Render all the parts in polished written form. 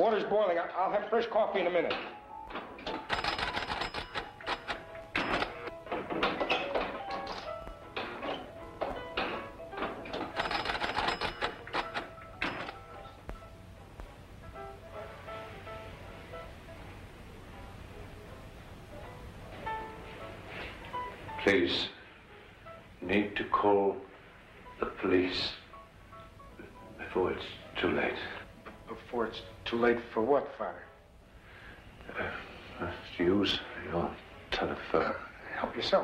water's boiling. I'll have fresh coffee in a minute. Please, need to call the police before it's too late. Before it's too late for what, Father? To use your telephone. Help yourself.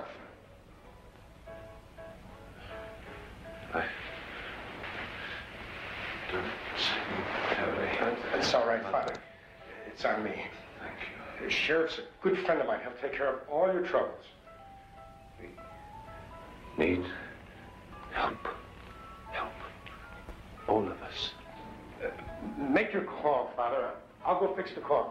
I don't seem heavily. It's all right, Father. It's on me. Thank you. The sheriff's a good friend of mine. He'll take care of all your troubles. We need help. Help. All of us. Make your call, Father. I'll go fix the coffee.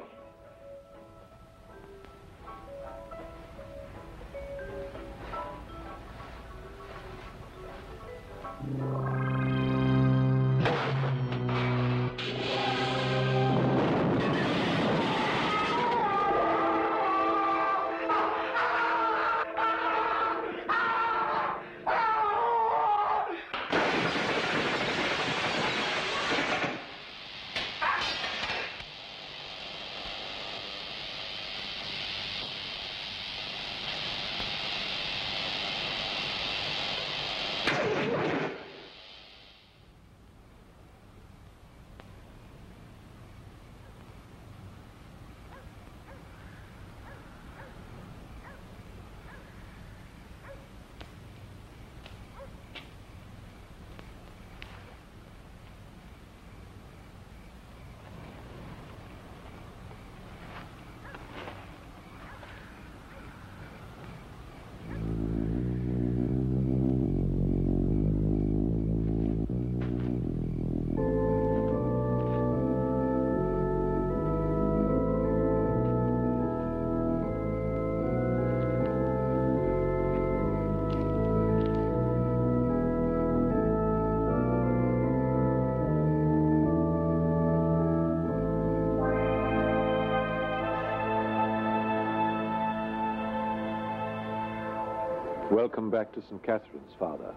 Welcome back to St. Catherine's, Father.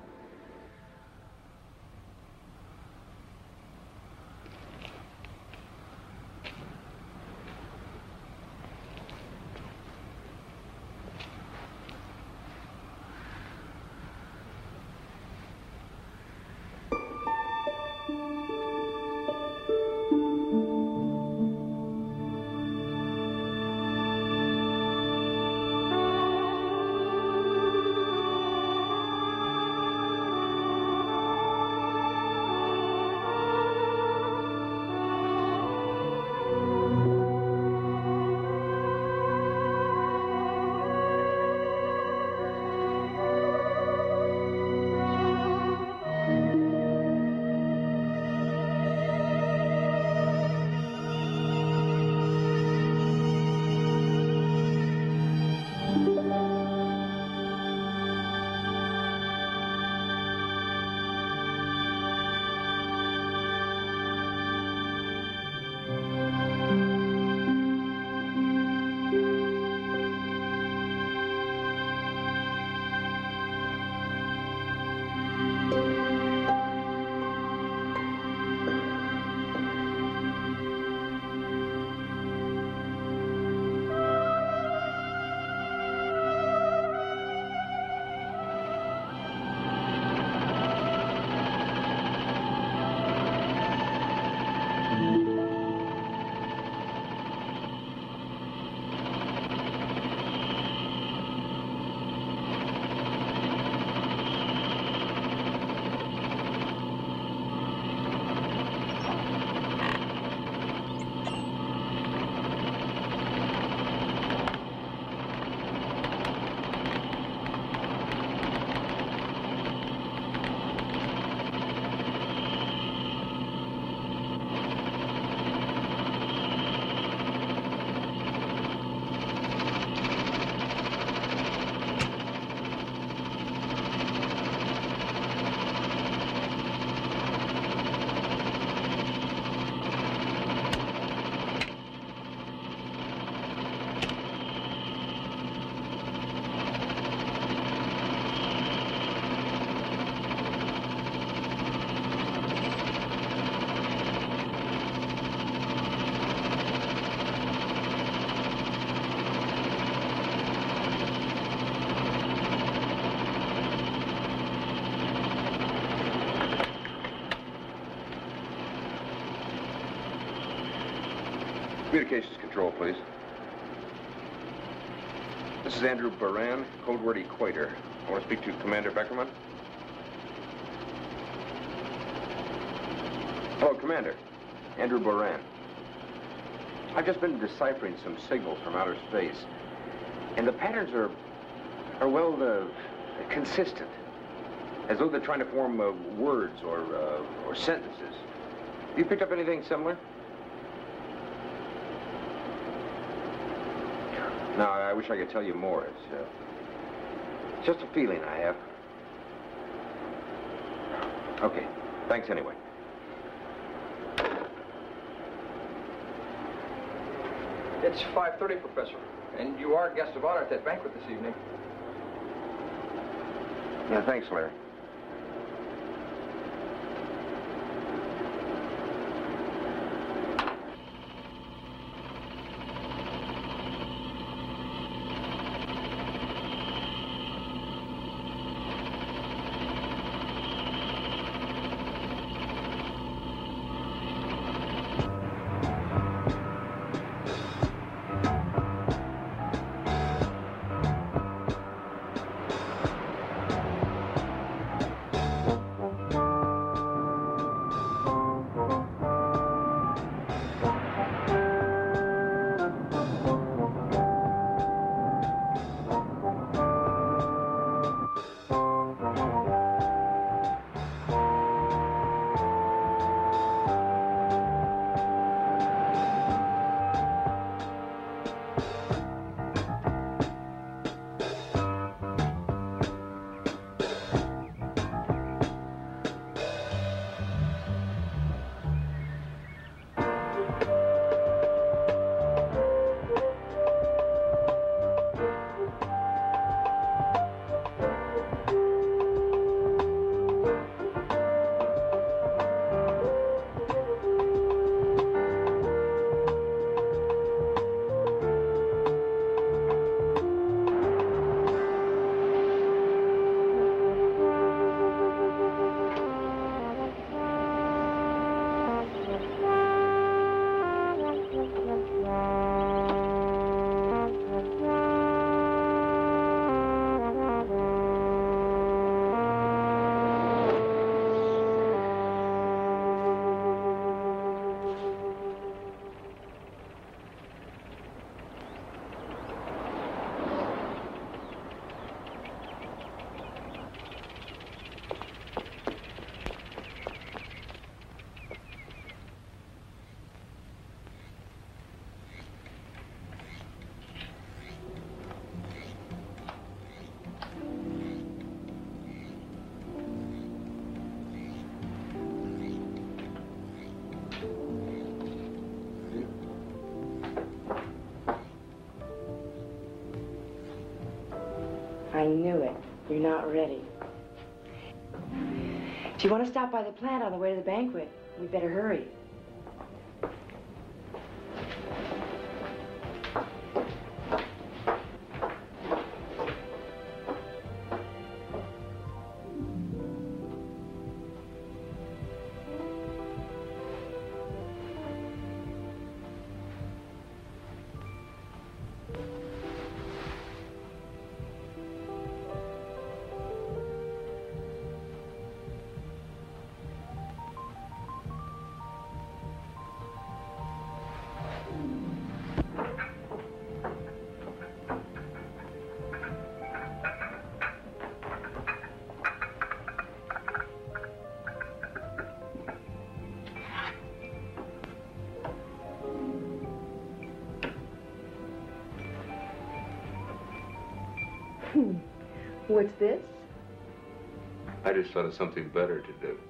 Communications control, please. This is Andrew Baran, code word Equator. I want to speak to Commander Beckerman. Hello, Commander. Andrew Baran. I've just been deciphering some signals from outer space, and the patterns are well, consistent, as though they're trying to form words or sentences. Have you picked up anything similar? No, I wish I could tell you more. It's just a feeling I have. Okay, thanks anyway. It's 5:30, Professor, and you are guest of honor at that banquet this evening. Yeah, thanks, Larry. I knew it. You're not ready. If you want to stop by the plant on the way to the banquet, we better hurry. What's this? I just thought of something better to do.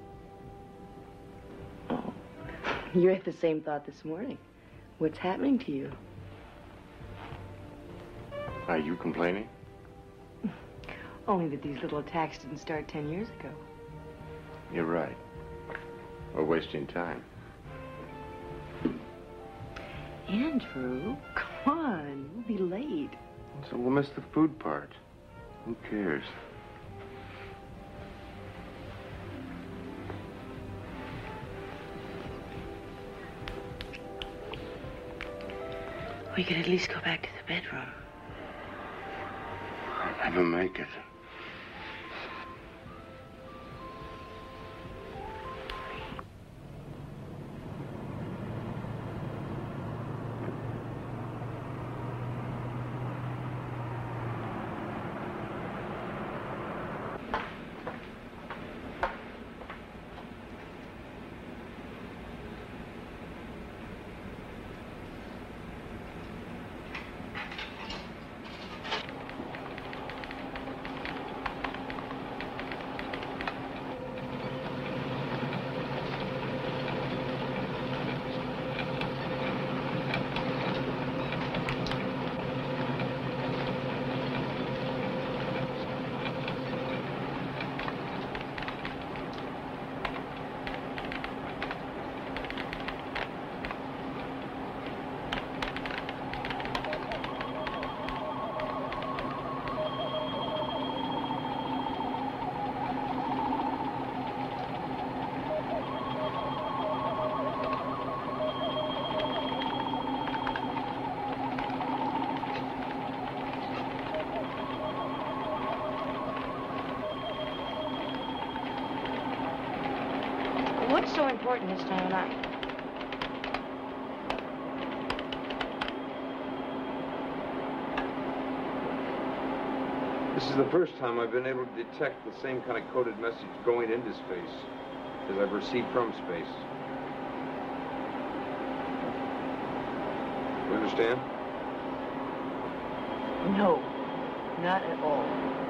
Oh, you had the same thought this morning. What's happening to you? Are you complaining? Only that these little attacks didn't start 10 years ago. You're right. We're wasting time. Andrew, come on. We'll be late. So we'll miss the food part. Who cares? We could at least go back to the bedroom. I'll never make it. What's so important this time of night? This is the first time I've been able to detect the same kind of coded message going into space as I've received from space. You understand? No, not at all.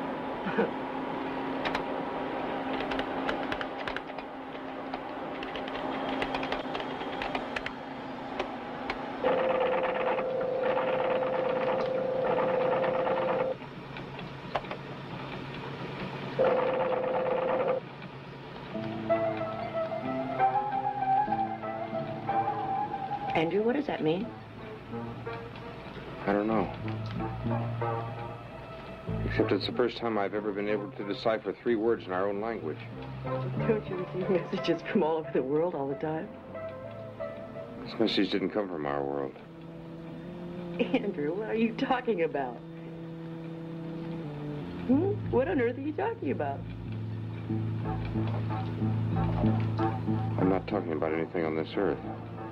Andrew, what does that mean? I don't know. Except it's the first time I've ever been able to decipher 3 words in our own language. Don't you receive messages from all over the world all the time? This message didn't come from our world. Andrew, what are you talking about? What on earth are you talking about? I'm not talking about anything on this earth.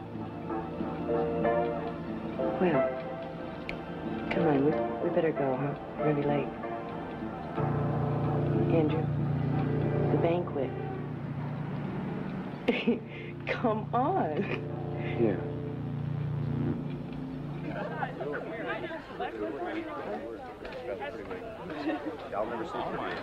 Well, come on, we better go, huh? We're gonna be late. Andrew, the banquet. Come on. Yeah. Y'all never seen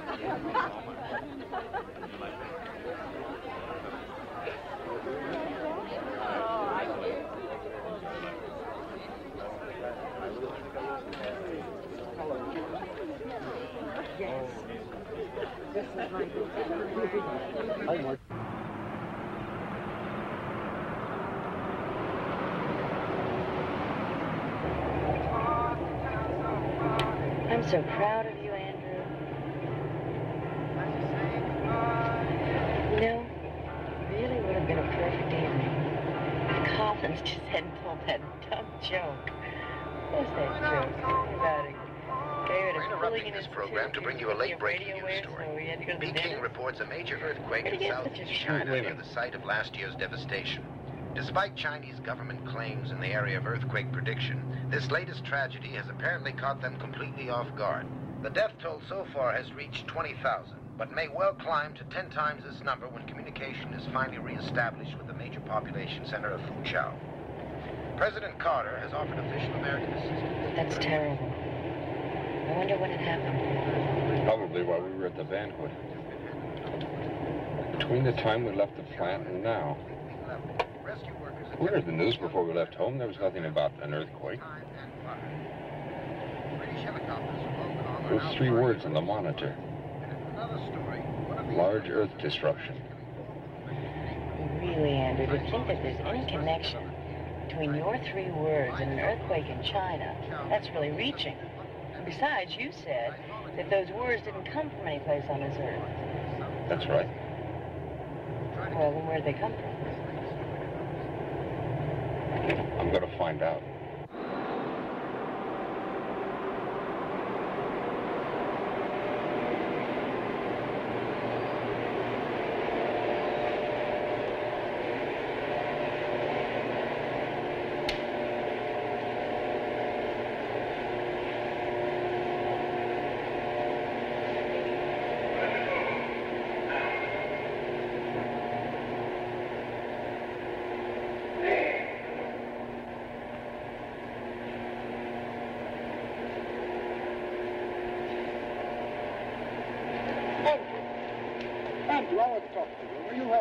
Yes. This is my I'm so proud of you, Andrew. No, it really would have been a perfect evening. If Collins just hadn't told that dumb joke. What's that joke? Something about it. We're interrupting this program to bring you a late-breaking news story. Peking reports a major earthquake in southeast China near the site of last year's devastation. Despite Chinese government claims in the area of earthquake prediction, this latest tragedy has apparently caught them completely off guard. The death toll so far has reached 20,000, but may well climb to 10 times this number when communication is finally re-established with the major population center of Fuzhou. President Carter has offered official American assistance. That's terrible. I wonder when it happened. Probably while we were at the banquet. Between the time we left the plant and now. We read the news before we left home. There was nothing about an earthquake. Those 3 words on the monitor. Large earth disruption. Really, Andrew, to think that there's any connection between your 3 words and an earthquake in China, that's really reaching. Besides, you said that those words didn't come from any place on this earth. That's right. Well, then where'd they come from? I'm going to find out.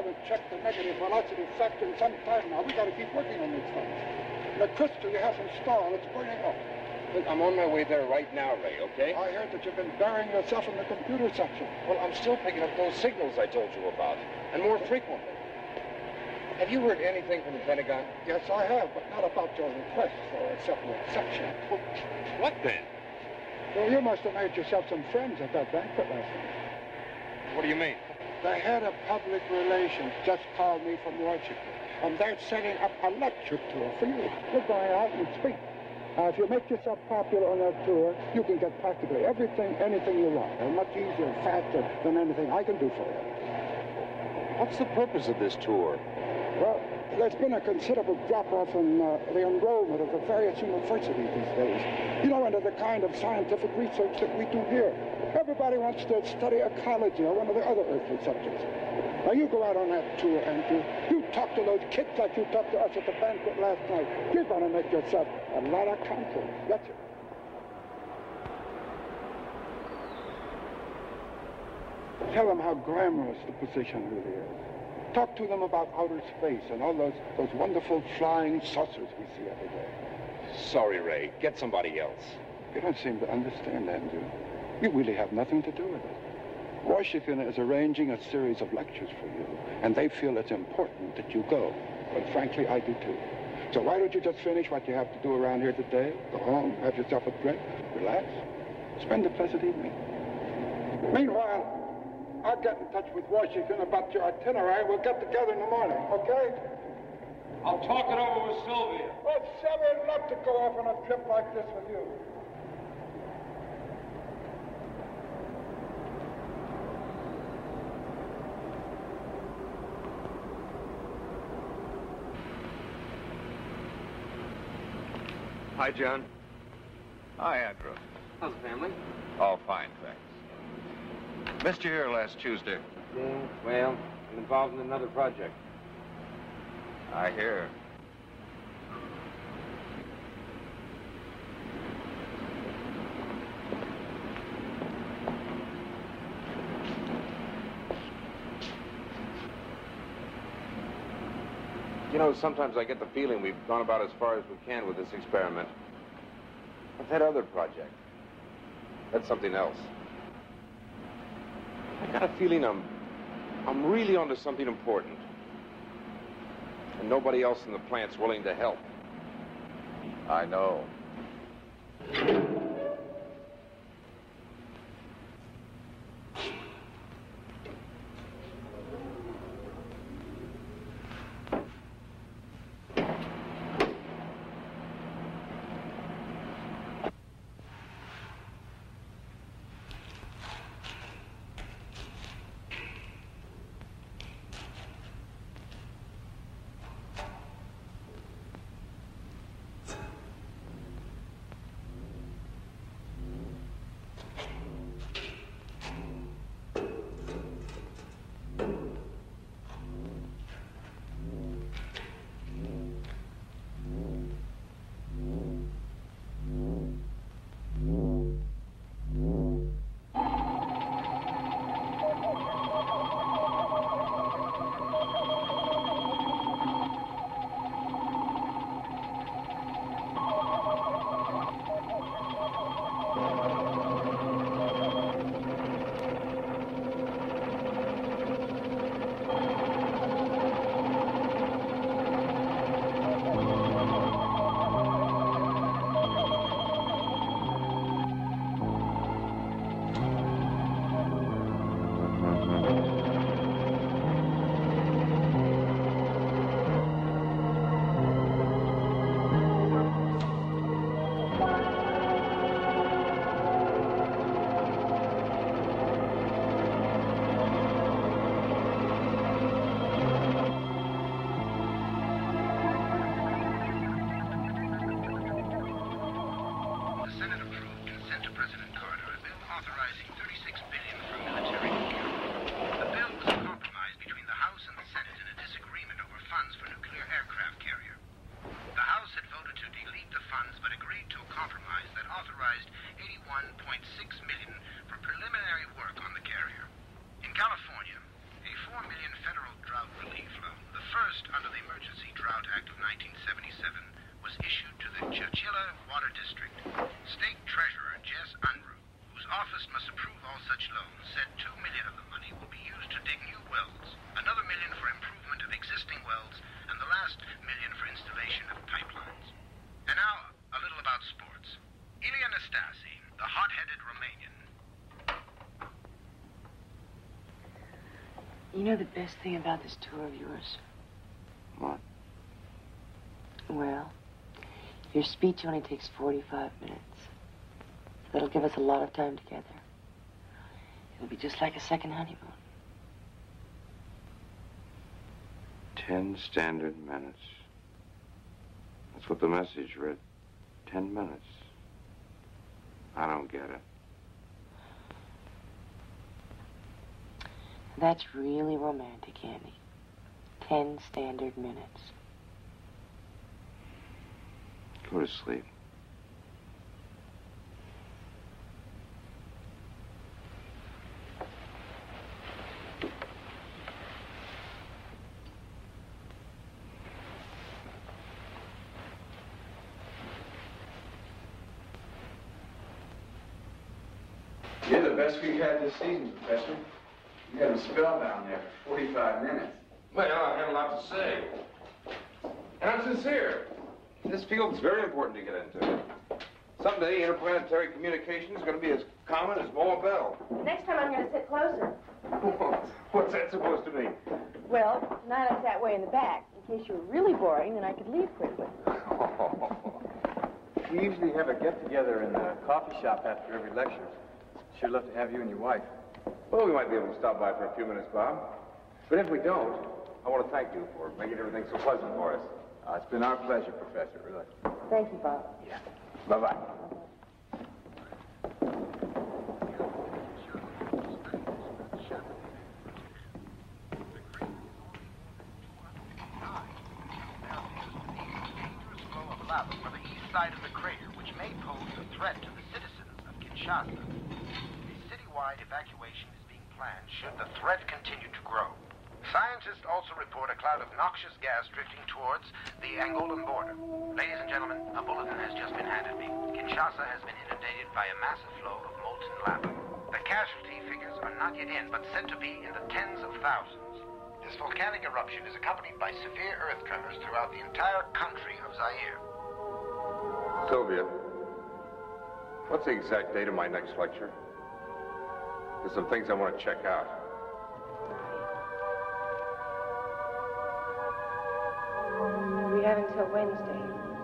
haven't checked the negative velocity factor in some time now. We got to keep working on these things. The crystal you have installed, it's burning up. Look, I'm on my way there right now, Ray, okay? I heard that you've been burying yourself in the computer section. Well, I'm still picking up those signals I told you about, and more frequently. Have you heard anything from the Pentagon? Yes, I have, but not about your request for a separate section. Well, what then? Well, you must have made yourself some friends at that banquet last night. What do you mean? The head of public relations just called me from Washington, and they're setting up a lecture tour for you. You're going out and speak. If you make yourself popular on that tour, you can get practically everything, anything you want. And much easier and faster than anything I can do for you. What's the purpose of this tour? Well, there's been a considerable drop-off in the enrollment of the various universities these days. You know, into the kind of scientific research that we do here. Everybody wants to study ecology or one of the other earthly subjects. Now, you go out on that tour, Andrew. You talk to those kids like you talked to us at the banquet last night. You're going to make yourself a lot of content. That's it. Tell them how glamorous the position really is. Talk to them about outer space and all those wonderful flying saucers we see every day. Sorry, Ray. Get somebody else. You don't seem to understand, Andrew. You really have nothing to do with it. Washington is arranging a series of lectures for you, and they feel it's important that you go. But frankly, I do too. So why don't you just finish what you have to do around here today, go home, have yourself a drink, relax, spend a pleasant evening. Meanwhile, I'll get in touch with Washington about your itinerary. We'll get together in the morning, okay? I'll talk it over with Sylvia. Well, Sylvia, I'd love to go off on a trip like this with you. Hi, John. Hi, Andrew. How's the family? All fine, thanks. Missed you here last Tuesday. Yeah, well, I'm involved in another project. I hear. You know, sometimes I get the feeling we've gone about as far as we can with this experiment. But that other project, that's something else. I got a feeling I'm really onto something important. And nobody else in the plant's willing to help. I know. California, a $4 million federal drought 1977 was issued to the Chowchilla Water District. State Treasurer Jess Unruh, whose office must approve all such loans, said $2 million of the money will be used to dig new wells, another $1 million for improvement of existing wells, and the last $1 million for installation of pipelines. And now, a little about sports. Ilya Nastasi, the hot-headed Romanian. You know the best thing about this tour of yours? What? Well, your speech only takes 45 minutes. That'll give us a lot of time together. It'll be just like a second honeymoon. 10 standard minutes. That's what the message read. 10 minutes. I don't get it. That's really romantic, Andy. 10 standard minutes. Go to sleep. You're the best we've had this season, Professor. You got him spellbound there for 45 minutes. Well, I have a lot to say. And I'm sincere. This field's very important to get into. Someday, interplanetary communication is going to be as common as Moa Bell. Next time I'm going to sit closer. What's that supposed to mean? Well, tonight I sat way in the back. In case you were really boring, then I could leave quickly. We usually have a get-together in the coffee shop after every lecture. Sure love to have you and your wife. Well, we might be able to stop by for a few minutes, Bob. But if we don't, I want to thank you for making everything so pleasant for us. It's been our pleasure, Professor, really. Thank you, Bob. Yeah. Bye-bye. Lava from the east side of the crater, which may pose a threat to the citizens of Kinshasa. A citywide evacuation is being planned should the threat continue to grow. Scientists also report a cloud of noxious gas drifting towards the Angolan border. Ladies and gentlemen, a bulletin has just been handed me. Kinshasa has been inundated by a massive flow of molten lava. The casualty figures are not yet in, but said to be in the tens of thousands. This volcanic eruption is accompanied by severe earth tremors throughout the entire country of Zaire. Sylvia, what's the exact date of my next lecture? There's some things I want to check out. We have until Wednesday.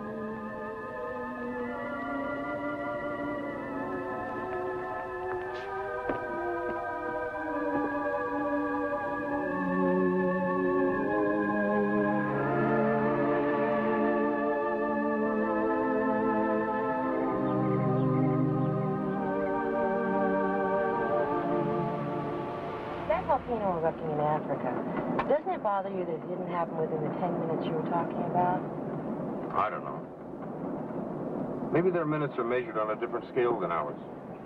That volcano erupting in Africa, doesn't it bother you that it didn't happen within the 10 minutes you were talking about? I don't know. Maybe their minutes are measured on a different scale than ours.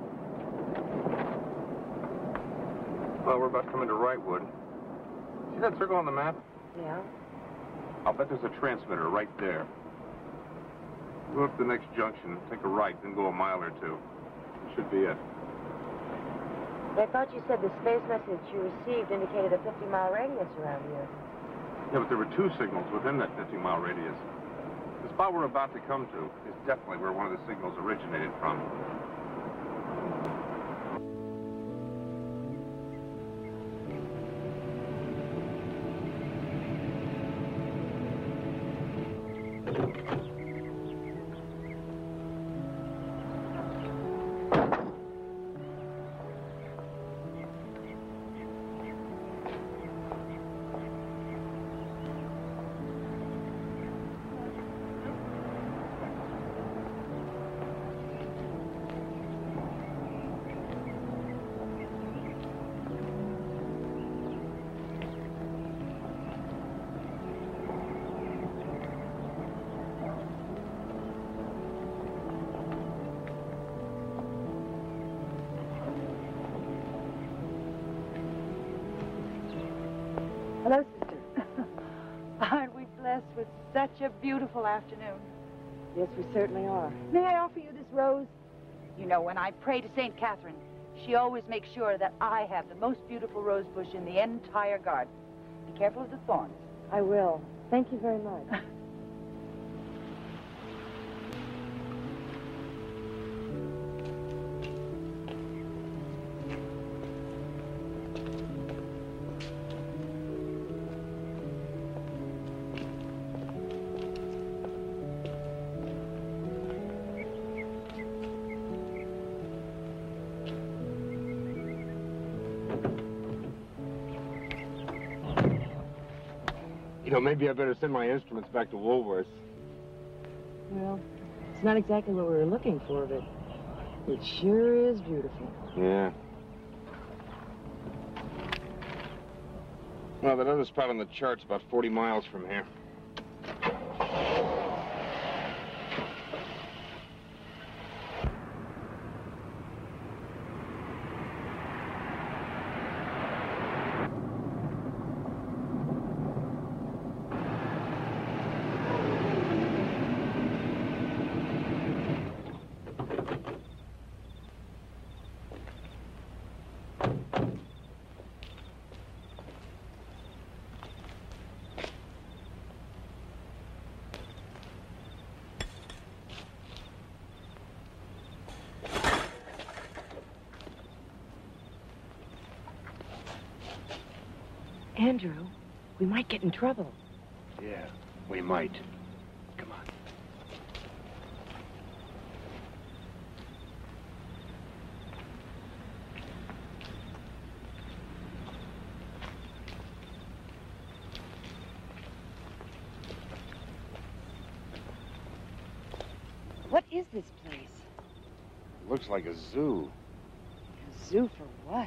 Well, we're about to come into Wrightwood. See that circle on the map? Yeah. I'll bet there's a transmitter right there. Go up to the next junction, take a right, then go a mile or two. That should be it. I thought you said the space message you received indicated a 50-mile radius around here. Yeah, but there were two signals within that 50-mile radius. The spot we're about to come to is definitely where one of the signals originated from. for such a beautiful afternoon. Yes, we certainly are. May I offer you this rose? You know, when I pray to St. Catherine, she always makes sure that I have the most beautiful rose bush in the entire garden. Be careful of the thorns. I will. Thank you very much. You know, maybe I better send my instruments back to Woolworth's. Well, it's not exactly what we were looking for, but it sure is beautiful. Yeah. Well, that other spot on the chart's about 40 miles from here. Andrew, we might get in trouble. Yeah, we might. Come on. What is this place? Looks like a zoo. A zoo for what?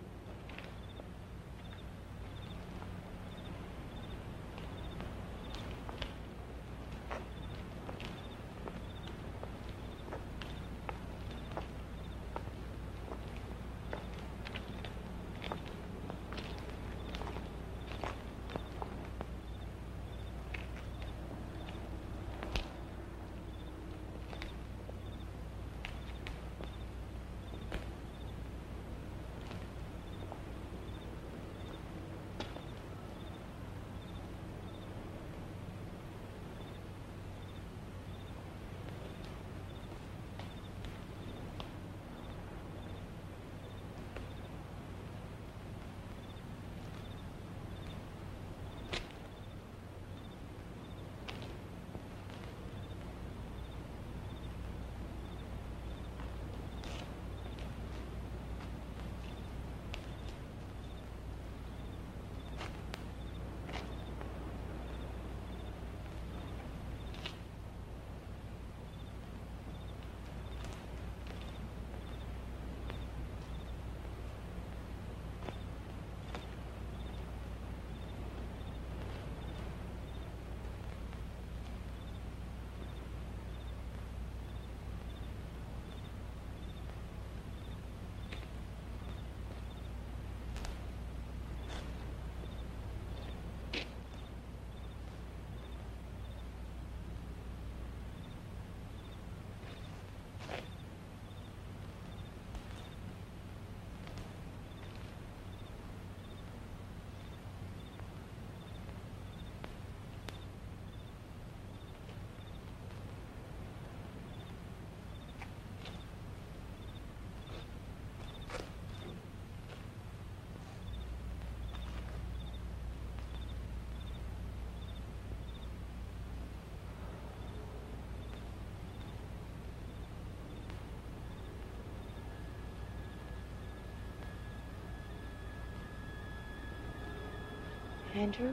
Andrew?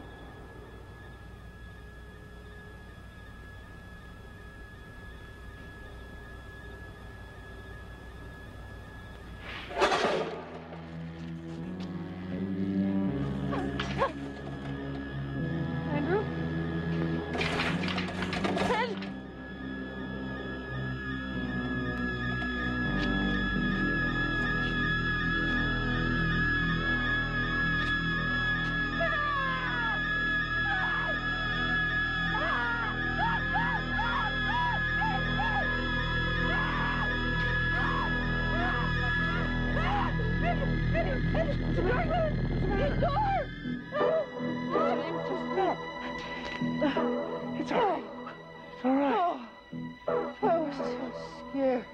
Andrew? Door! James just met. It's all right. It's all right. I was so scared.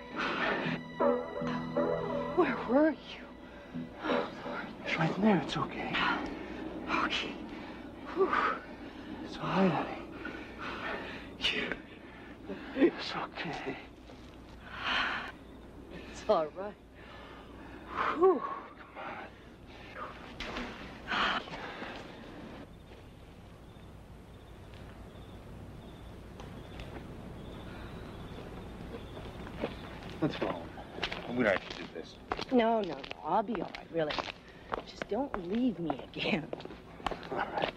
Where were you? It's right in there. It's okay. Okay. Whew. It's all right, honey. It's okay. It's all right. Whew. Let's go home. We don't have to do this. No. I'll be all right, really. Just don't leave me again. All right.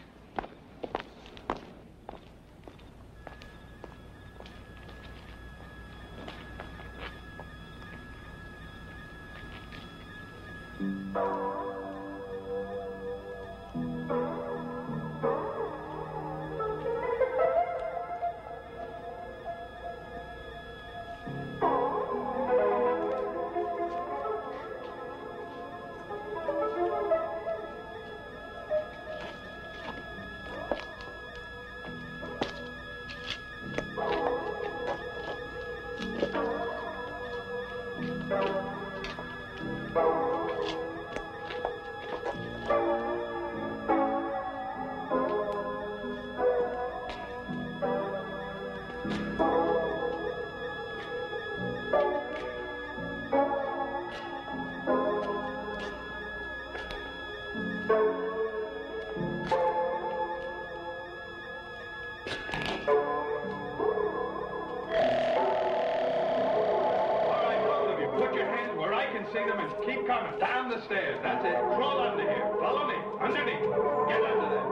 See them and keep coming down the stairs. That's it. Crawl under here. Follow me. Underneath. Get under there.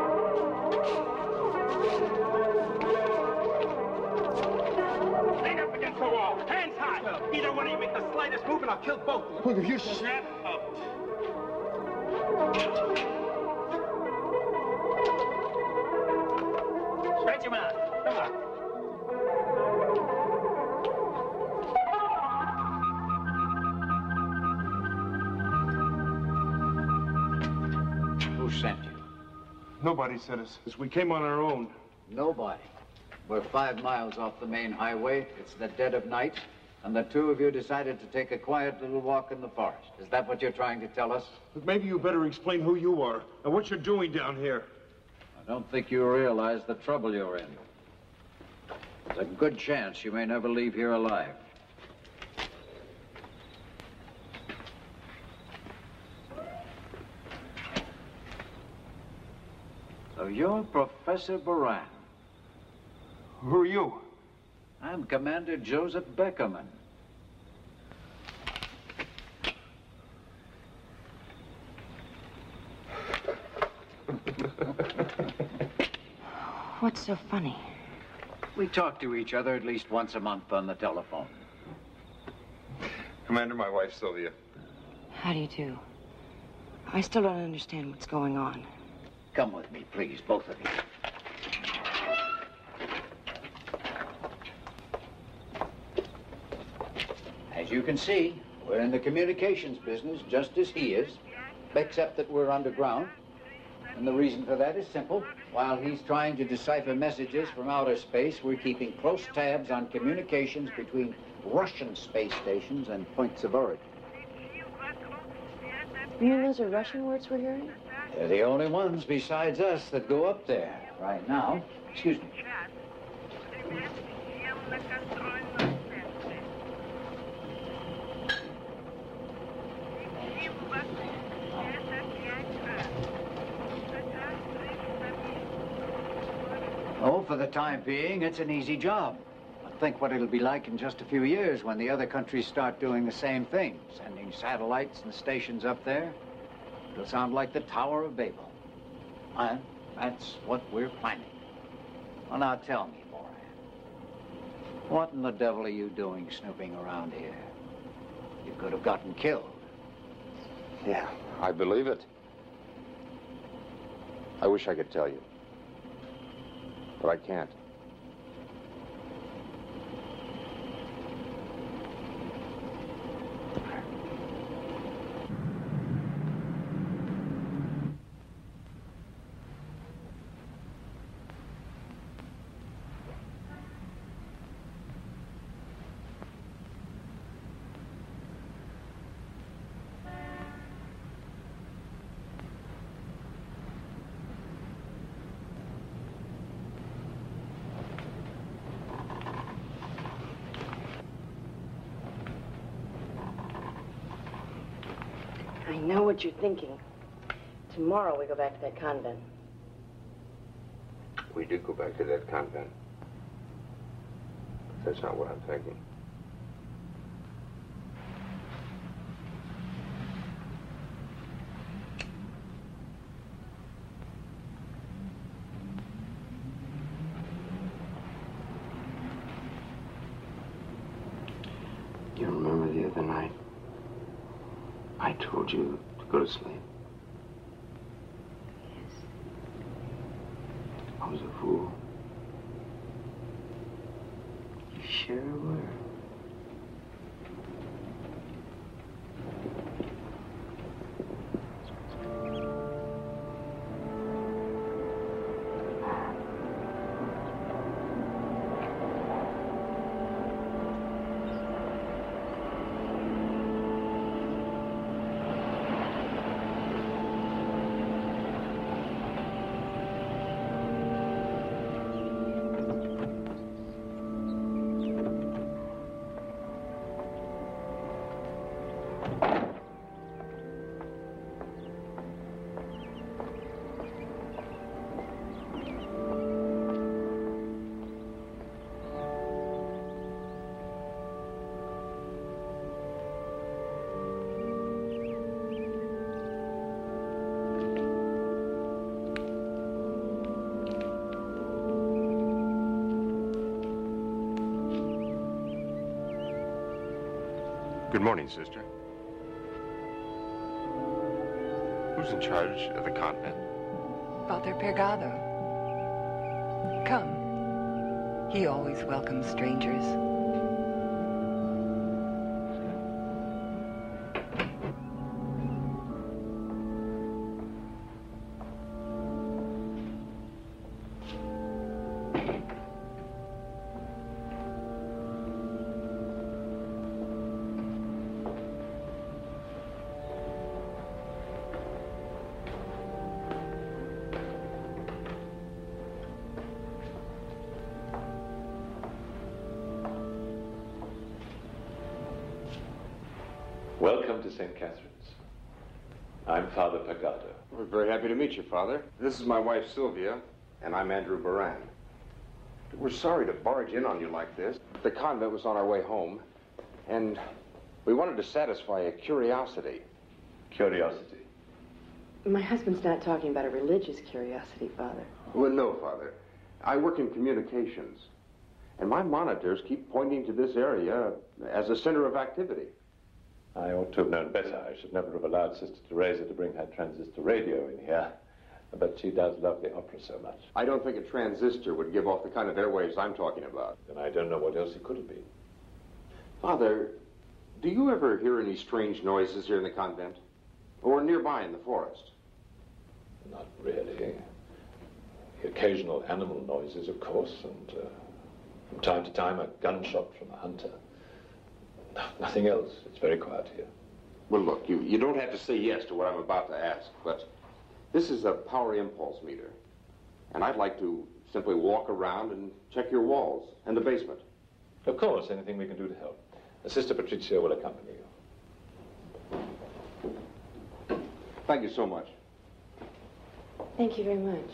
Lean up against the wall. Hands high. Either one of you make the slightest move and I'll kill both of you. Look, if you snap up. Stretch him out. Come on. Who sent you? Nobody sent us. We came on our own. Nobody. We're 5 miles off the main highway. It's the dead of night, and the two of you decided to take a quiet little walk in the forest. Is that what you're trying to tell us? But maybe you better explain who you are and what you're doing down here. I don't think you realize the trouble you're in. There's a good chance you may never leave here alive. So you're Professor Baran. Who are you? I'm Commander Joseph Beckerman. What's so funny? We talk to each other at least once a month on the telephone. Commander, my wife, Sylvia. How do you do? I still don't understand what's going on. Come with me, please, both of you. As you can see, we're in the communications business just as he is, except that we're underground. And the reason for that is simple. While he's trying to decipher messages from outer space, we're keeping close tabs on communications between Russian space stations and points of origin. You mean those are Russian words we're hearing? They're the only ones besides us that go up there right now. Excuse me. Oh, for the time being, it's an easy job. But think what it'll be like in just a few years when the other countries start doing the same thing, sending satellites and stations up there. It'll sound like the Tower of Babel. And that's what we're planning. Well, now tell me, boy, what in the devil are you doing snooping around here? You could have gotten killed. Yeah, I believe it. I wish I could tell you. But I can't. I know what you're thinking. Tomorrow we go back to that convent. We did go back to that convent. But that's not what I'm thinking. You remember the other night? I told you to go to sleep. Yes. I was a fool. You sure were. Good morning, sister. Who's in charge of the convent? Father Pergado. Come. He always welcomes strangers. Welcome to St. Catherine's. I'm Father Pergado. We're very happy to meet you, Father. This is my wife, Sylvia, and I'm Andrew Baran. We're sorry to barge in on you like this. The convent was on our way home, and we wanted to satisfy a curiosity. Curiosity? My husband's not talking about a religious curiosity, Father. Well, no, Father. I work in communications, and my monitors keep pointing to this area as a center of activity. I ought to have known better. I should never have allowed Sister Teresa to bring her transistor radio in here. But she does love the opera so much. I don't think a transistor would give off the kind of airwaves I'm talking about. And I don't know what else it could have been. Father, do you ever hear any strange noises here in the convent? Or nearby in the forest? Not really. The occasional animal noises, of course, and from time to time a gunshot from a hunter. Nothing else. It's very quiet here. Well, look, you don't have to say yes to what I'm about to ask, but this is a power impulse meter. And I'd like to simply walk around and check your walls and the basement. Of course, anything we can do to help. Sister Patricia will accompany you. Thank you so much. Thank you very much.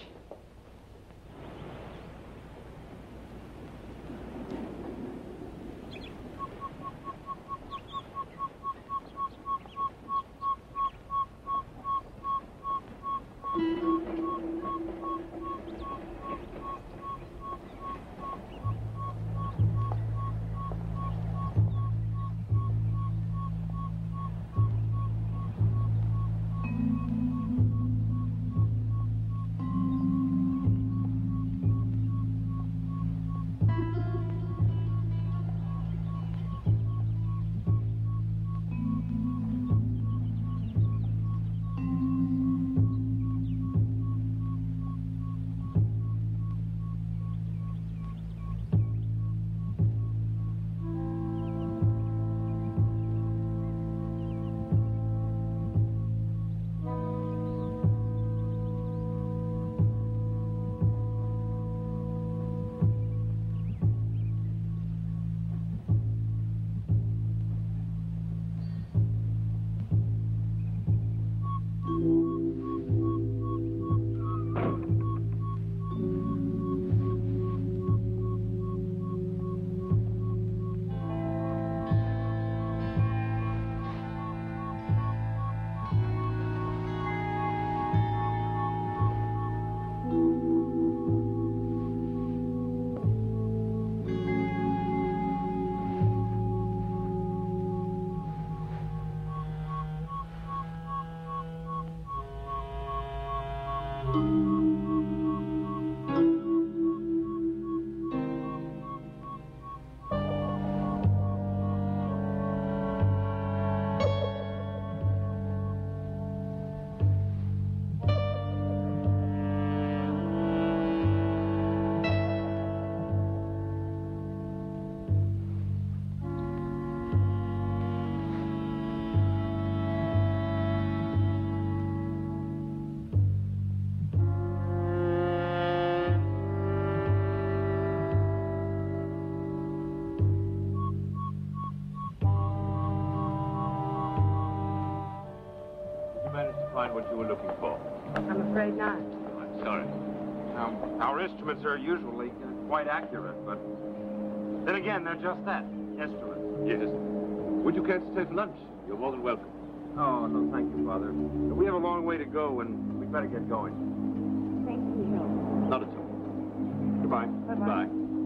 find what you were looking for? I'm afraid not. I'm sorry. Our instruments are usually quite accurate, but then again, they're just that, instruments. Yes. Would you care to stay for lunch? You're more than welcome. Oh, no, thank you, Father. We have a long way to go, and we'd better get going. Thanks for your help. Not at all. Goodbye. Bye-bye.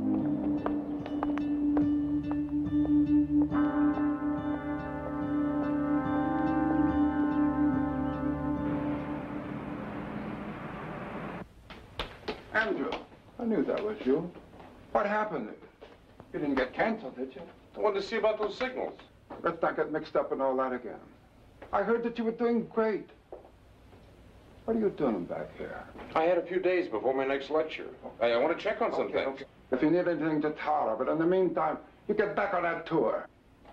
Andrew, I knew that was you. What happened? You didn't get canceled, did you? I wanted to see about those signals. Let's not get mixed up in all that again. I heard that you were doing great. What are you doing back here? I had a few days before my next lecture. I want to check on some things. Okay. If you need anything, just holler. But in the meantime, you get back on that tour.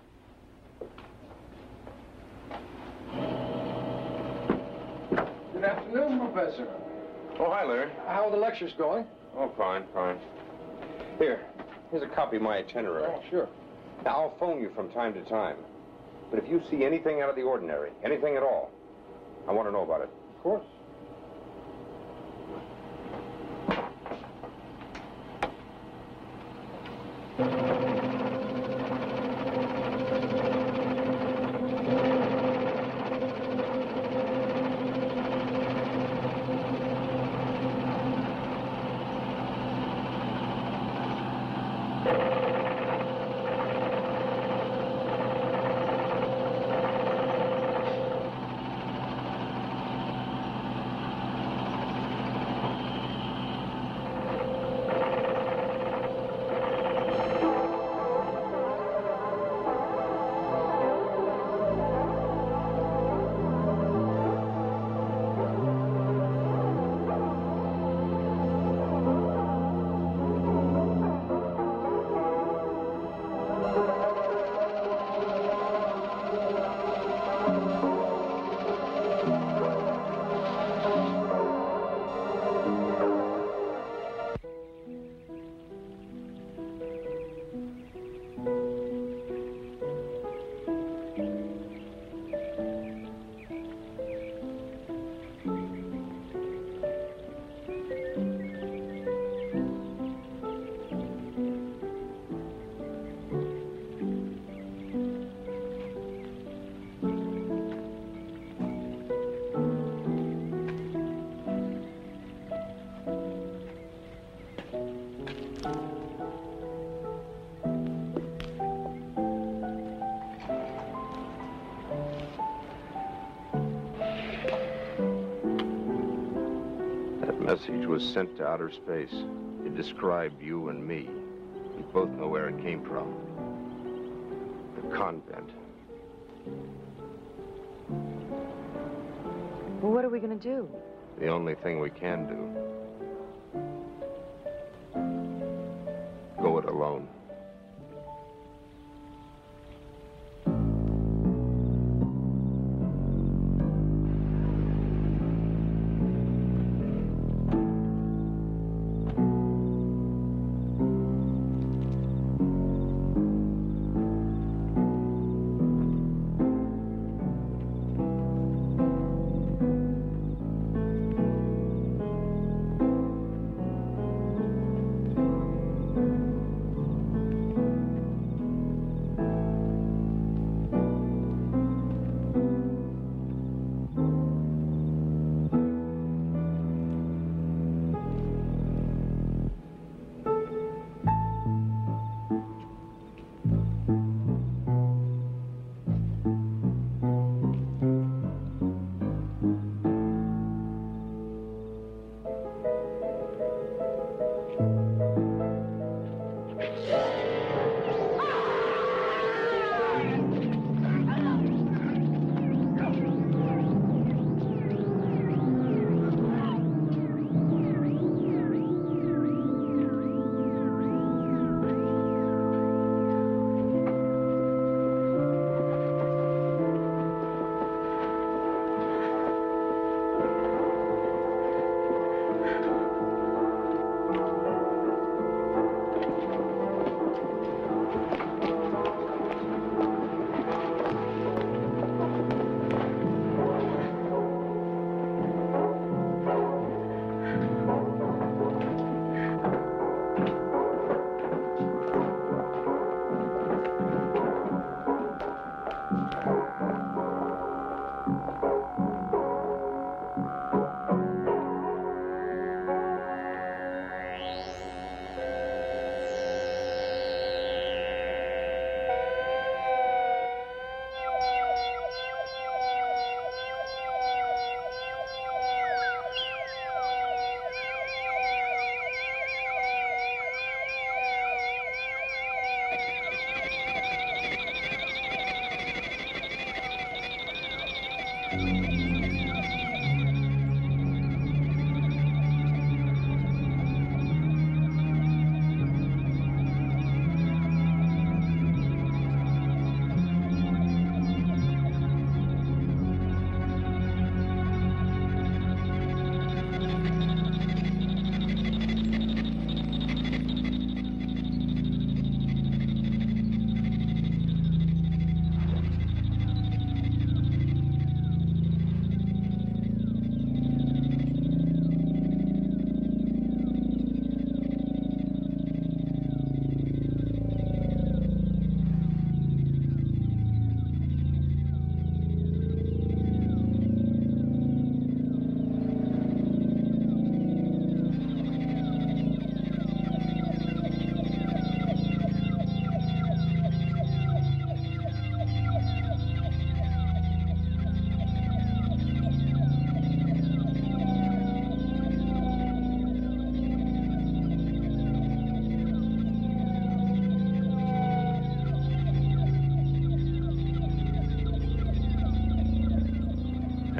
Good afternoon, Professor. Oh, hi, Larry. How are the lectures going? Oh, fine. Here's a copy of my itinerary. Oh, sure. Now, I'll phone you from time to time. But if you see anything out of the ordinary, anything at all, I want to know about it. Of course. Message was sent to outer space. It described you and me. We both know where it came from. The convent. Well, what are we going to do? The only thing we can do. Go it alone.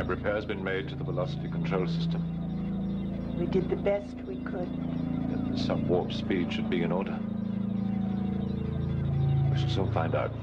Have repairs been made to the velocity control system? We did the best we could. Then the sub-warp speed should be in order. We shall soon find out.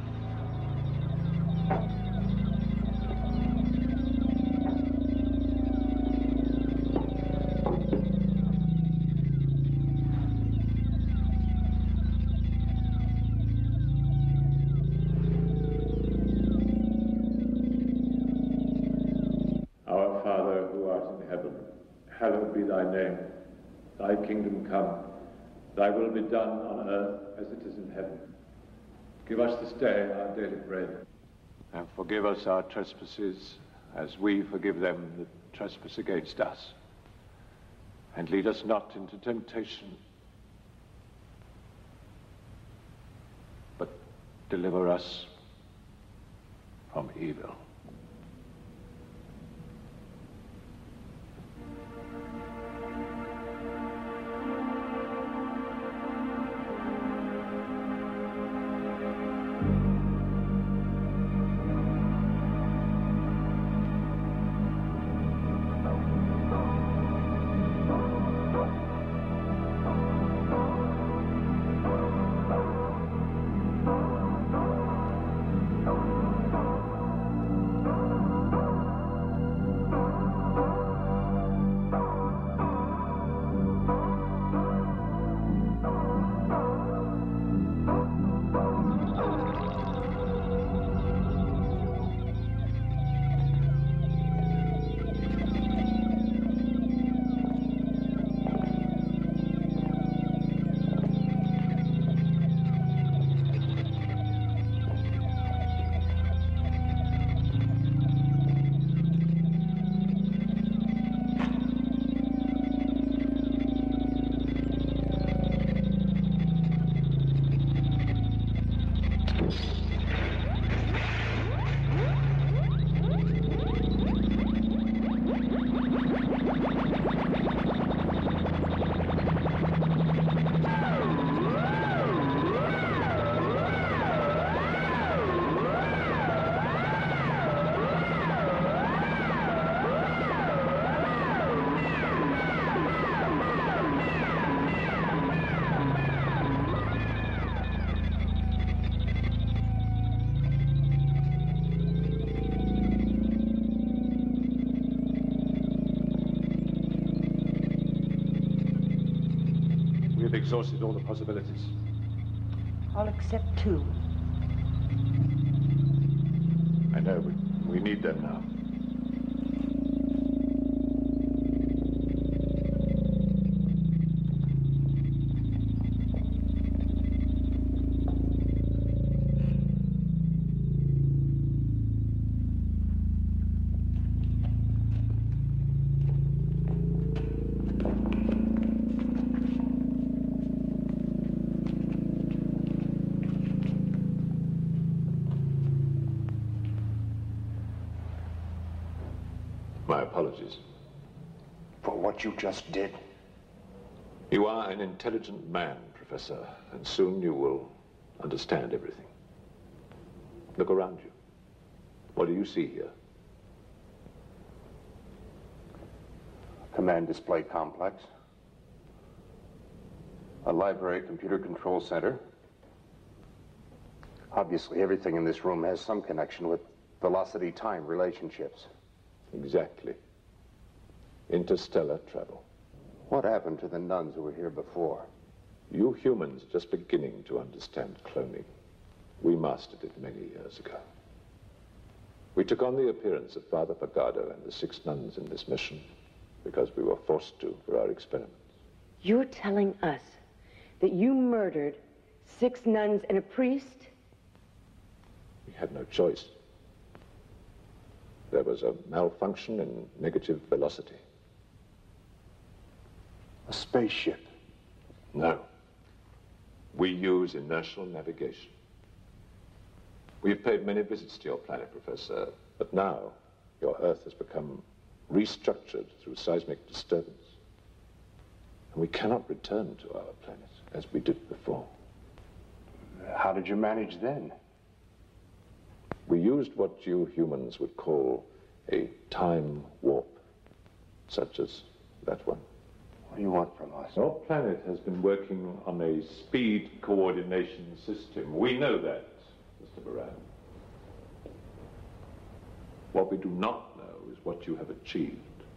Our Father, who art in heaven, hallowed be thy name. Thy kingdom come. Thy will be done on earth as it is in heaven. Give us this day our daily bread. And forgive us our trespasses, as we forgive them that trespass against us. And lead us not into temptation, but deliver us from evil. We have exhausted all the possibilities. All except two. I know, but we need them now. My apologies. For what you just did? You are an intelligent man, Professor, and soon you will understand everything. Look around you. What do you see here? Command display complex. A library computer control center. Obviously, everything in this room has some connection with velocity-time relationships. Exactly. Interstellar travel. What happened to the nuns who were here before? You humans are just beginning to understand cloning. We mastered it many years ago. We took on the appearance of Father Pergado and the 6 nuns in this mission because we were forced to for our experiments. You're telling us that you murdered 6 nuns and a priest? We had no choice. There was a malfunction in negative velocity. A spaceship? No. We use inertial navigation. We've paid many visits to your planet, Professor, but now your Earth has become restructured through seismic disturbance. And we cannot return to our planet as we did before. How did you manage then? We used what you humans would call A time warp, such as that one. What do you want from us? Our planet has been working on a speed coordination system. We know that, Mr. Moran. What we do not know is what you have achieved.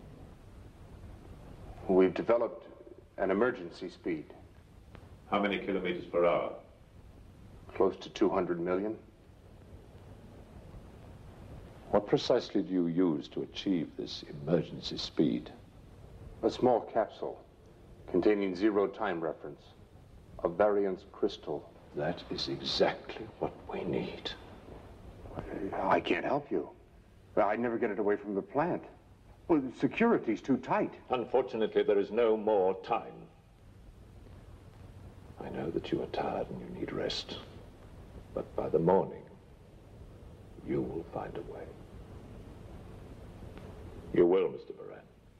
We've developed an emergency speed. How many kilometers per hour? Close to 200 million. What precisely do you use to achieve this emergency speed? A small capsule containing zero time reference. A variance crystal. That is exactly what we need. I can't help you. I'd never get it away from the plant. Well, security's too tight. Unfortunately, there is no more time. I know that you are tired and you need rest. But by the morning, you will find a way. You will, Mr. Moran.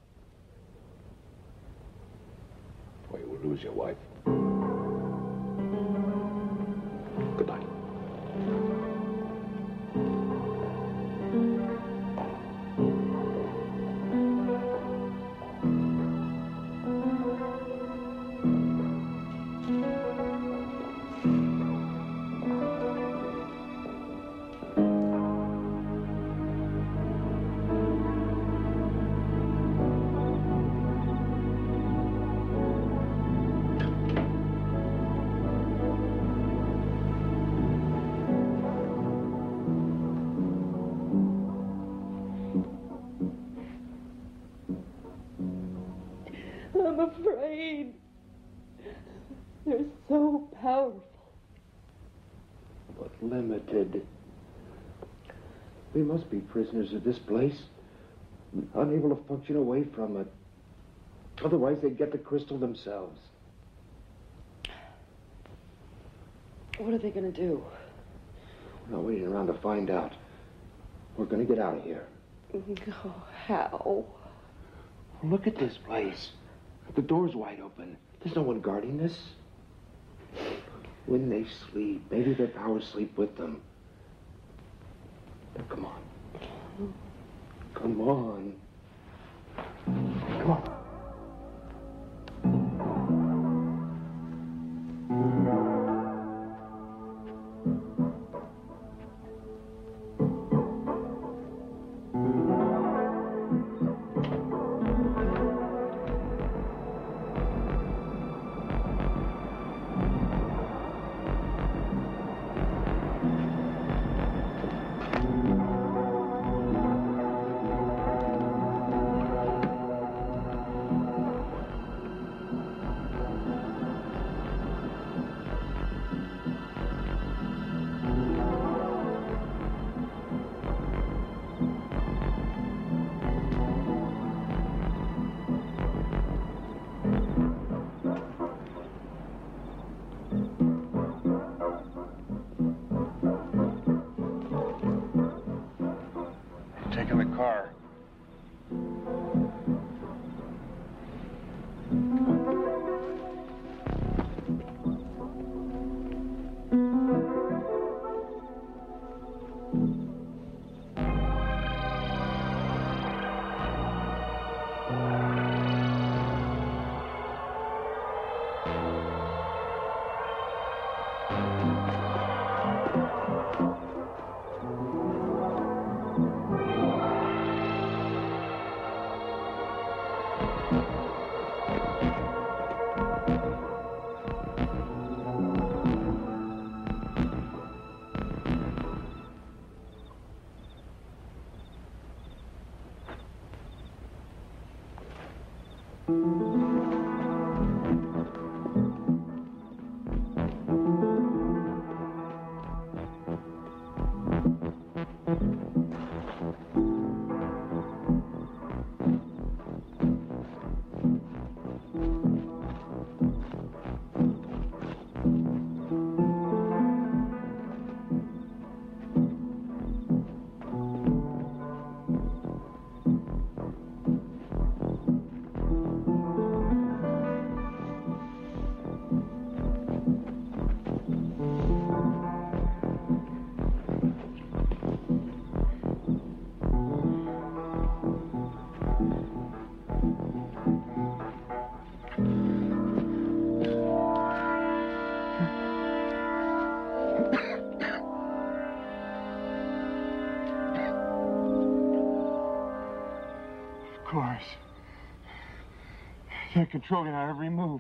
Or you will lose your wife. Good night. I'm afraid. They're so powerful. But limited. We must be prisoners of this place, unable to function away from it. Otherwise, they'd get the crystal themselves. What are they going to do? We're not waiting around to find out. We're going to get out of here. Oh, how? Look at this place. The door's wide open. There's no one guarding this. When they sleep, maybe their powers sleep with them. Now, come on. Come on. Come on. Taking the car. course. They're controlling our every move.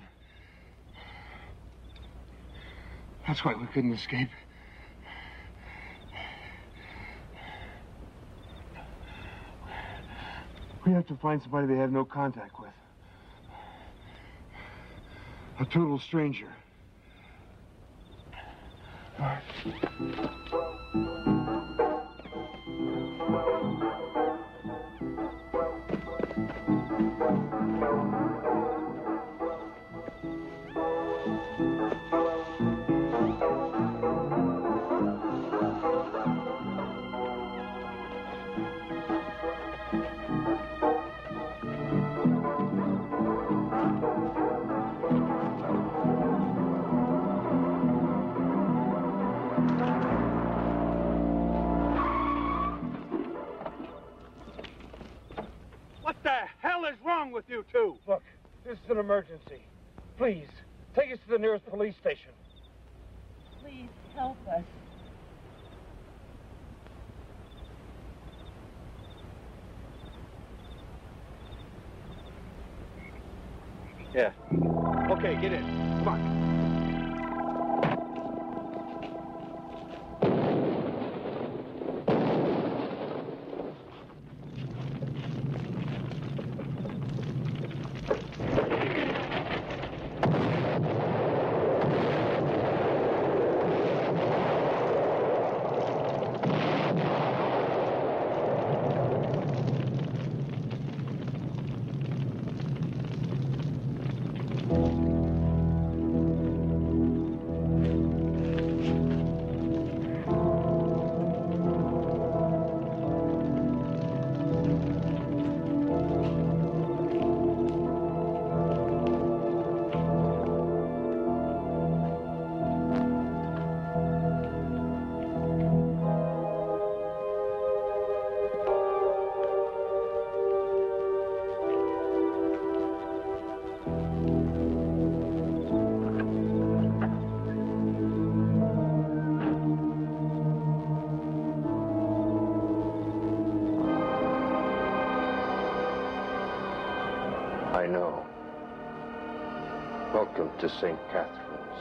That's why we couldn't escape. We have to find somebody they have no contact with. A total stranger. All right. What the hell is wrong with you two? Look, this is an emergency. Please, take us to the nearest police station. Please help us. Yeah. Okay, get in. Come on. I know. Welcome to St. Catherine's.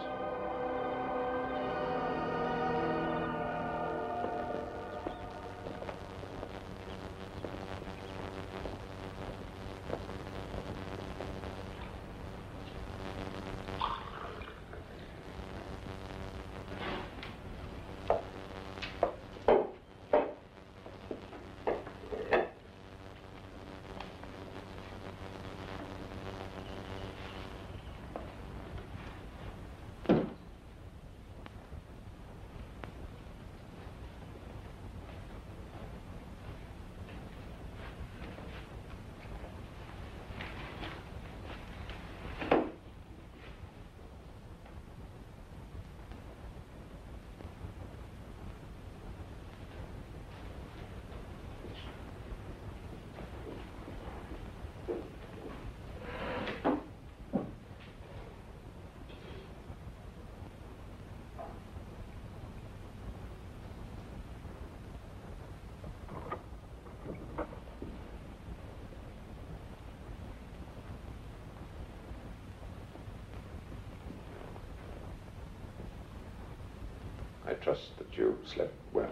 I trust that you slept well.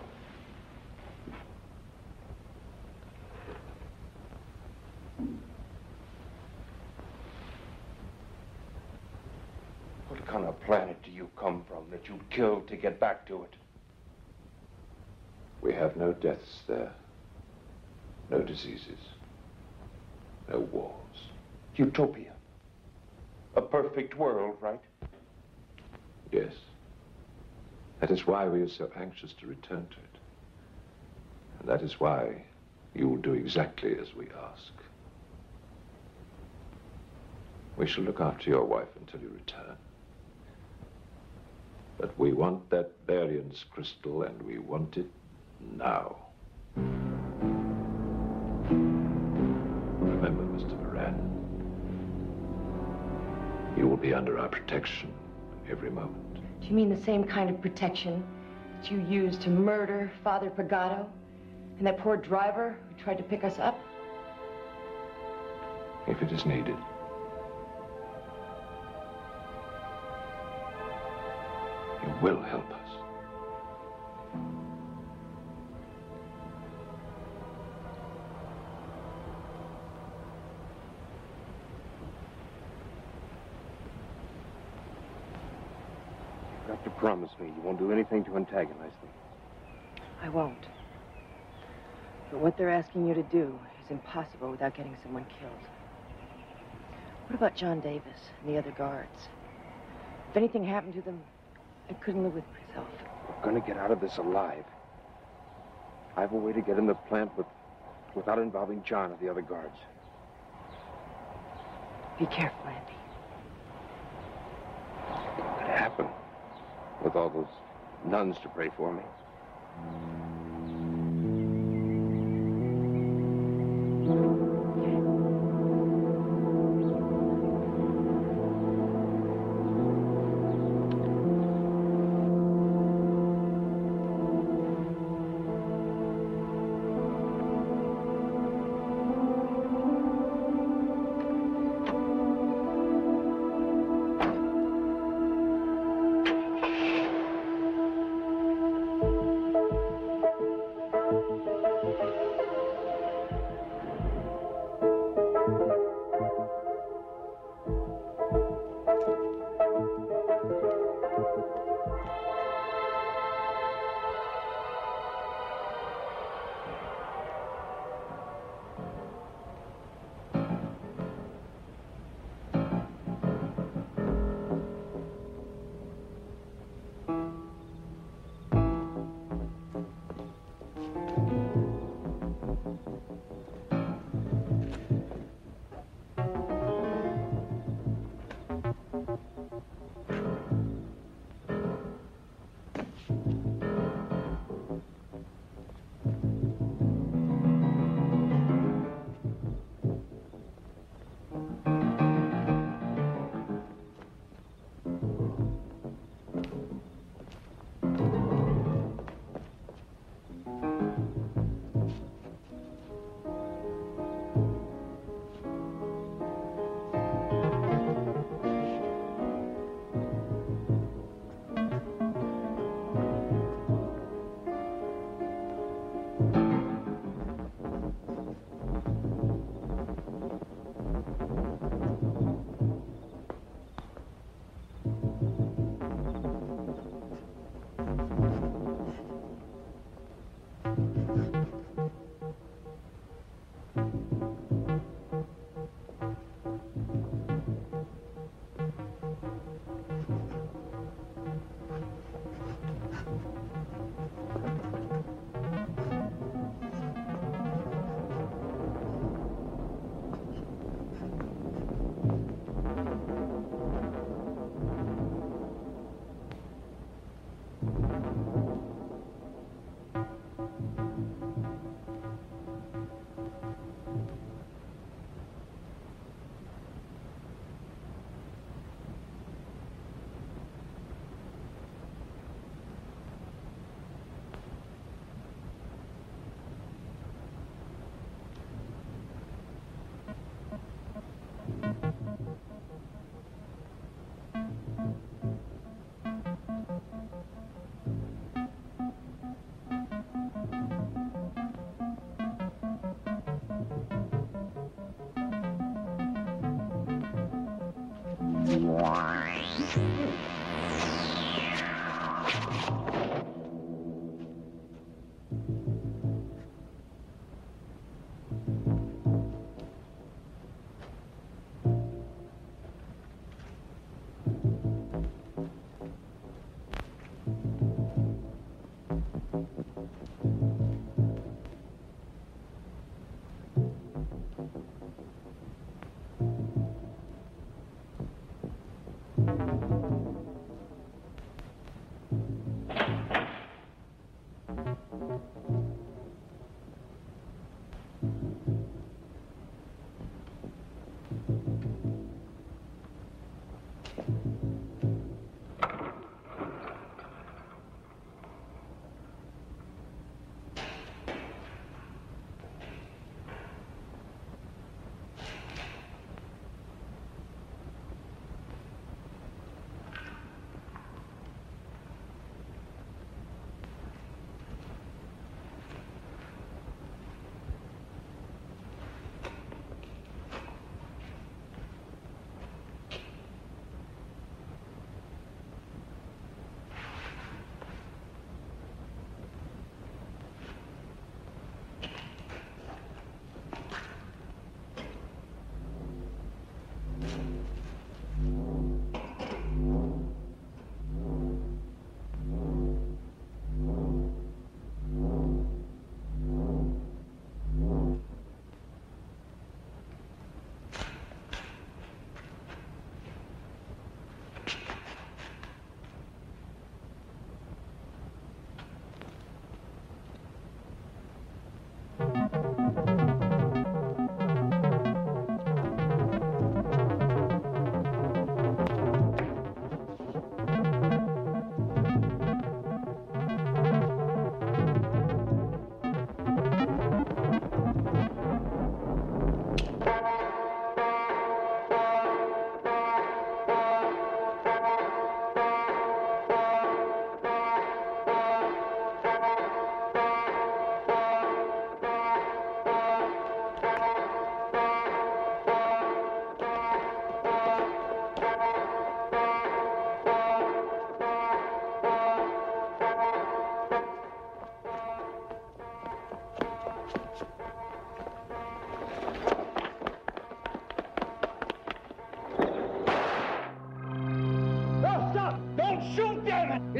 What kind of planet do you come from that you killed to get back to it? We have no deaths there. No diseases. No wars. Utopia. A perfect world, right? Yes. That is why we are so anxious to return to it. And that is why you will do exactly as we ask. We shall look after your wife until you return. But we want that variance crystal, and we want it now. Remember, Mr. Moran, you will be under our protection every moment. Do you mean the same kind of protection that you used to murder Father Pergado and that poor driver who tried to pick us up? if it is needed. You will help us. You have to promise me you won't do anything to antagonize them. I won't. But what they're asking you to do is impossible without getting someone killed. What about John Davis and the other guards? If anything happened to them, I couldn't live with myself. We're gonna get out of this alive. I have a way to get in the plant without involving John or the other guards. Be careful, Andy. What could happen with all those nuns to pray for me?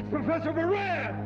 Professor Moran!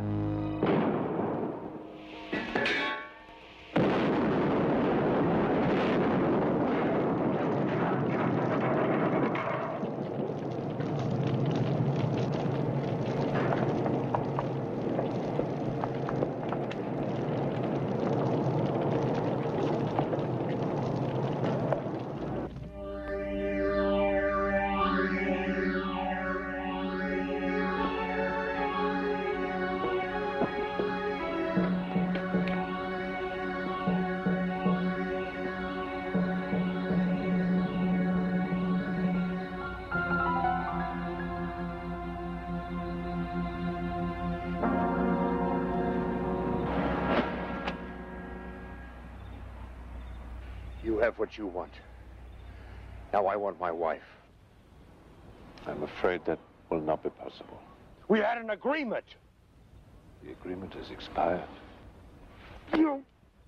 You have what you want. Now I want my wife. I'm afraid that will not be possible. We had an agreement. The agreement has expired. You...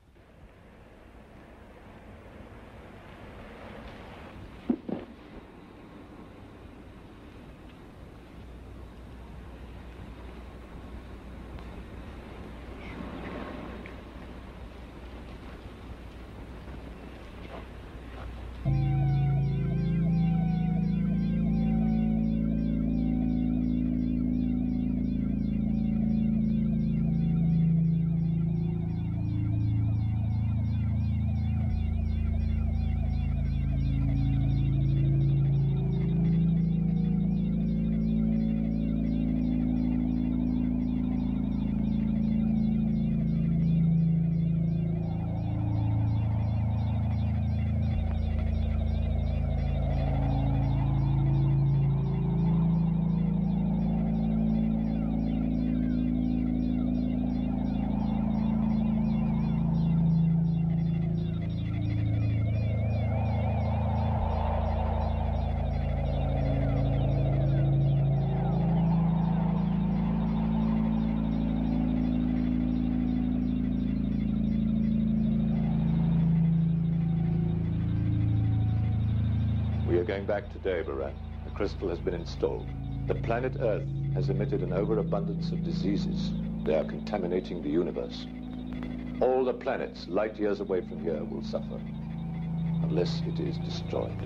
We are going back today, Baran. The crystal has been installed. The planet Earth has emitted an overabundance of diseases. They are contaminating the universe. All the planets light years away from here will suffer, unless it is destroyed.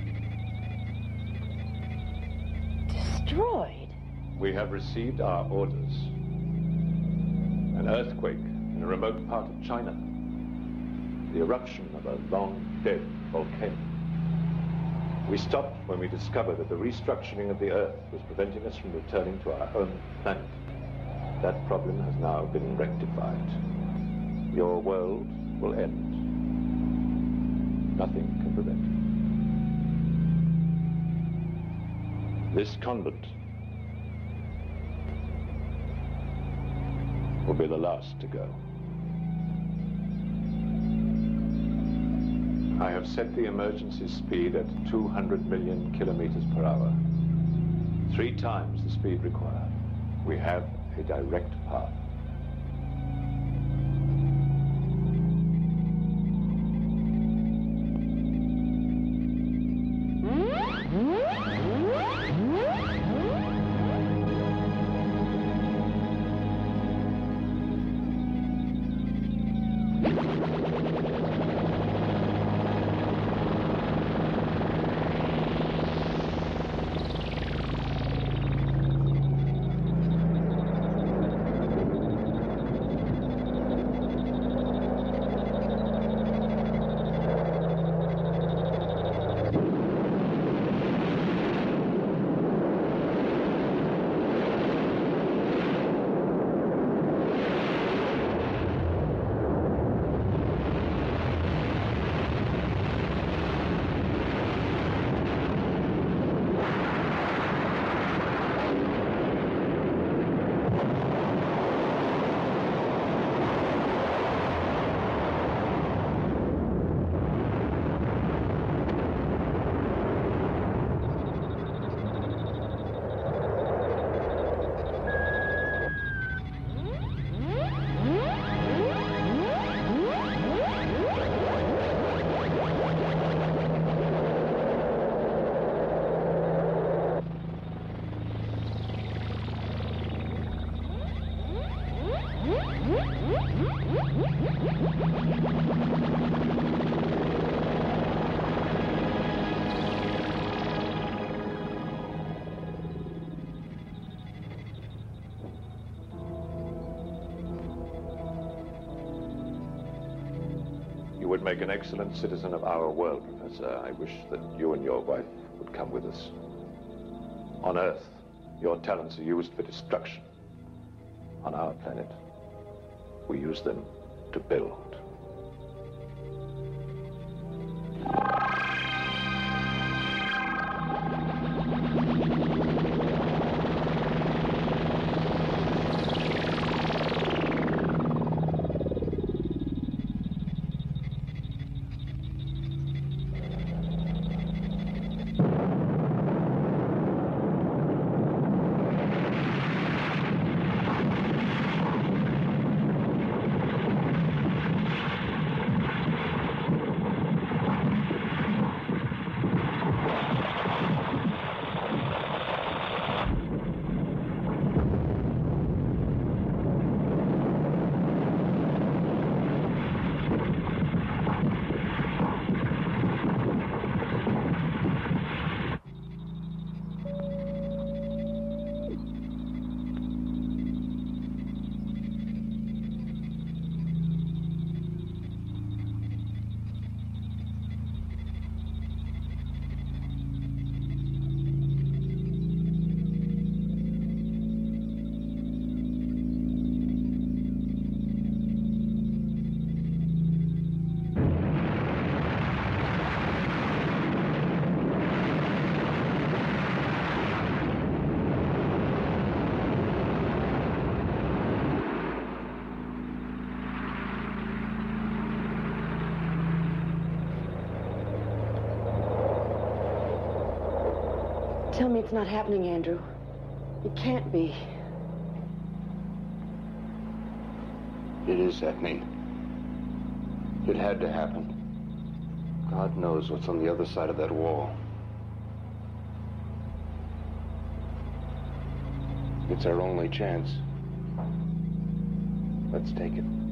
Destroyed? We have received our orders. An earthquake in a remote part of China. The eruption of a long-dead volcano. We stopped when we discovered that the restructuring of the Earth was preventing us from returning to our own planet. That problem has now been rectified. Your world will end. Nothing can prevent it. This convent will be the last to go. I have set the emergency speed at 200 million kilometers per hour. 3 times the speed required. We have a direct path. You would make an excellent citizen of our world, Professor. I wish that you and your wife would come with us. On Earth, your talents are used for destruction. On our planet, we use them to build. Tell me it's not happening, Andrew. It can't be. It is happening. It had to happen. God knows what's on the other side of that wall. It's our only chance. Let's take it.